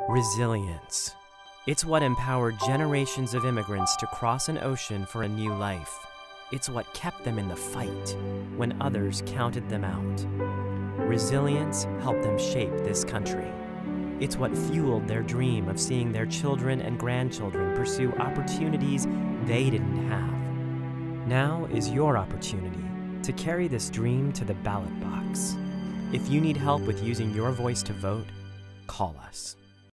Resilience. It's what empowered generations of immigrants to cross an ocean for a new life. It's what kept them in the fight when others counted them out. Resilience helped them shape this country. It's what fueled their dream of seeing their children and grandchildren pursue opportunities they didn't have. Now is your opportunity to carry this dream to the ballot box. If you need help with using your voice to vote, call us.